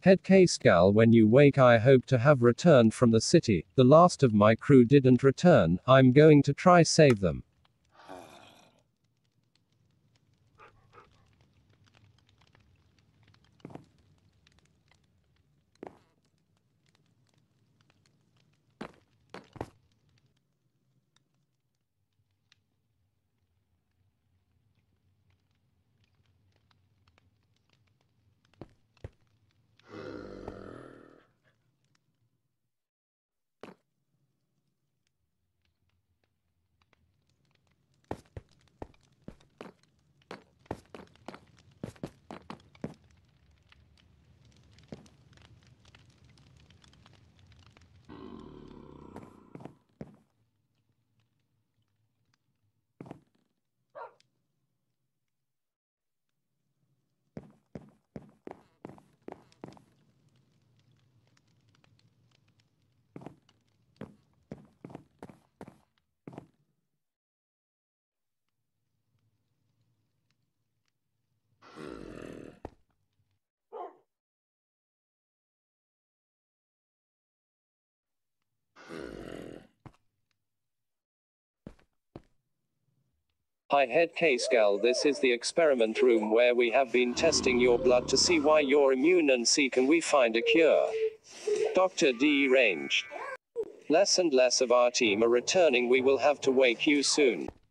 Head K-Scal, when you wake I hope to have returned from the city. The last of my crew didn't return. I'm going to try save them. Hi Head K-Scal, this is the experiment room where we have been testing your blood to see why you're immune and see can we find a cure. Dr. Deranged. Less and less of our team are returning, we will have to wake you soon.